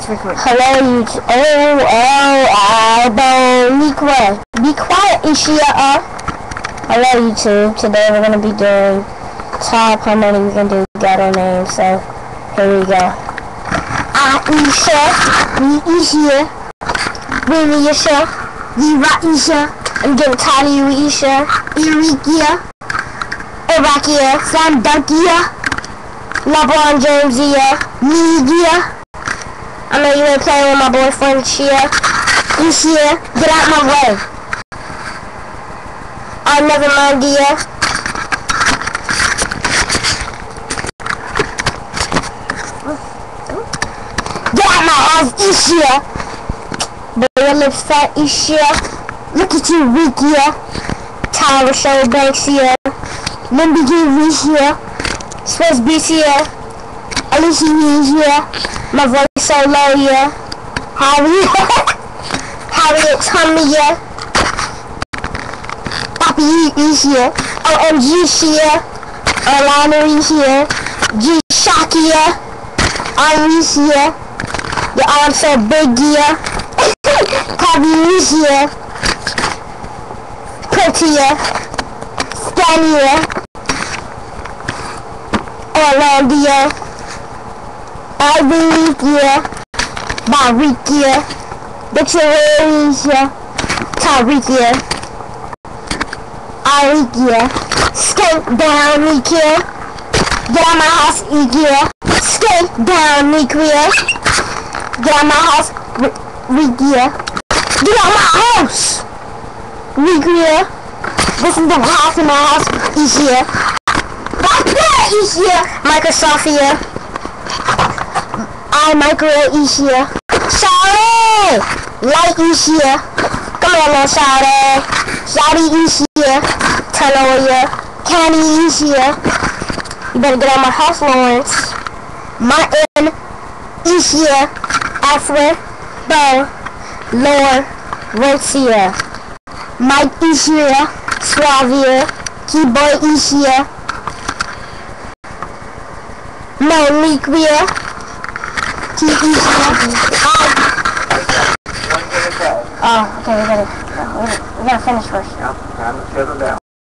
It's recording. Hello, YouTube. Be quiet, Ishia. Hello, YouTube. Today we're gonna be doing top how many we can do. Got our name, so here we go. Aisha, Ishia, Remy Isha, Yira Isha. I'm getting tired of you, Isha. Irikia, Irakia, Sandakia, LeBron Jamesia, Media. I know you ain't playing with my boyfriend, Shia. Ishia, get out my way. I never mind, dear. Get out my house, Ishia. But your lips fat, Ishia. Look at you, Rikia. Tyra Show Banks here. Limby G. Ishia. Swiss Beats here. Alicia is here. My voice so low, yeah. Harriet Tummy, yeah. Poppy is here. OMG is here. Orlando is here. G Shocky, yeah. I'm is here. Your arms so big, yeah. Poppy is here. Pretty, yeah. Scanny, yeah. Orlando, yeah. Irikia, Barikia, Victoria, Tarikia, Irikia, skate down, Nikia, get out my house, Ikia, skate down, Nikia, get out my house, Rikia, get out my house, Rikia, this is the house in my house, Ikia, right there, Ikia, Microsoft here. I microwave Ishia. Shawty! Light Ishia. Come on now, Shawty. Shawty Ishia. Turn over here. Candy Ishia. You better get out my house, Lawrence. Martin Ishia. Alfred Bo. Lord Rosia. Mike Ishia. Suavia. Keyboy Ishia. Monique Weir. Oh, okay, we gotta finish first. Yeah, time to settle down.